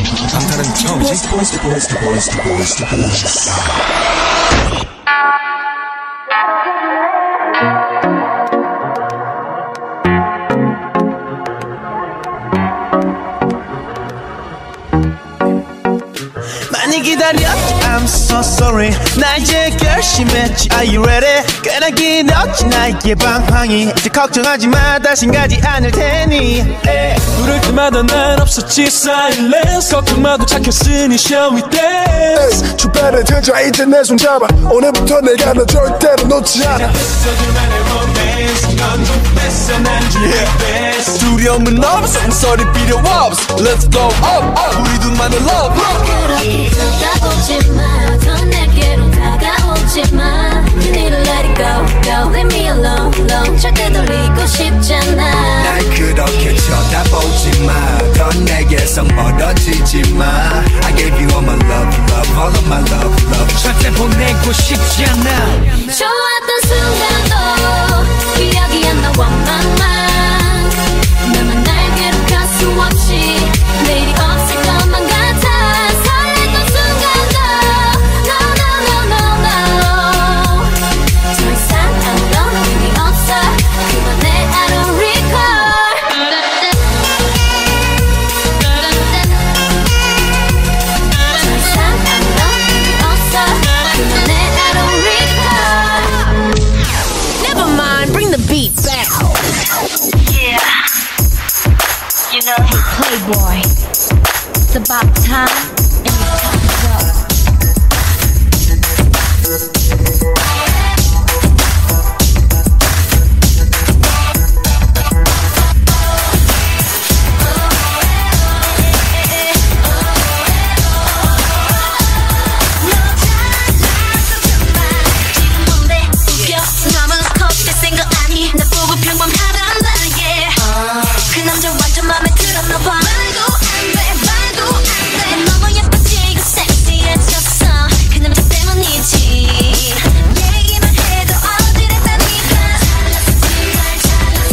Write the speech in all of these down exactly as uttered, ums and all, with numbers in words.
방탄은 처음이지? 많이 기다렸지 I'm so sorry 나 이제 결심했지 Are you ready? 꽤나 길었지 나에게 방황이 이제 걱정하지 마 다신 가지 않을 테니 부를 때마다 난 없었지 silence 걱정 마도 착했으니 shall we dance 주변에 들자 이제 내 손 잡아 오늘부터 내가 너 절대로 놓지 않아 시작부터들만의 romance 넌 좀 뺐어 난 좀 뺐어 두려움은 없어 잔소리 필요 없어 Let's go up, up 우리 둘만의 love 그렇게 쳐다보지 마 더 내게로 다가오지 마 You need to let it go, go Leave me alone, alone 절대 돌리고 싶잖아 날 그렇게 쳐다보지 마 더 내게서 멀어지지 마 I gave you all my love, love all of my love, love 절대 보내고 싶지 않아 좋았던 순간도 기억이 안 나와 my mind 나만 날 괴롭힐 수 없이 내일이 없을 것만 같아 설렜던 순간도 No no no no no 더 이상 아무런 의미 없어 그만해 I don't recall 더 이상 아무런 의미 없어 그만해 I don't recall Never mind, bring the beat back Yeah You know, hey Playboy It's about time and it's time to go 그 남자 완전 맘에 들었나 봐 말도 안 돼 말도 안 돼 너무 예뻐지고 섹시해졌어 그 남자 때문이지 얘기만 해도 어지럽다니까 잘났어 정말 잘났어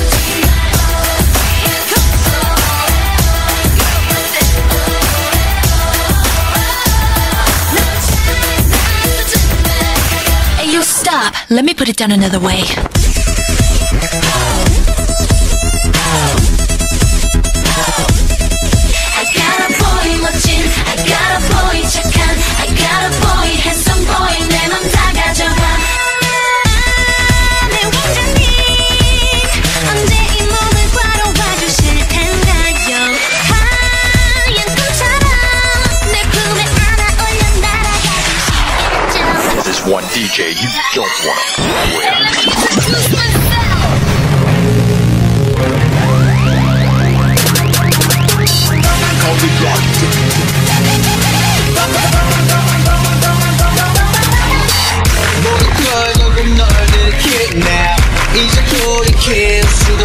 정말 Hey you stop Let me put it down another way One D J you don't want to play with. 너를 너를 널 들킬게 now 이제 돌이킬 수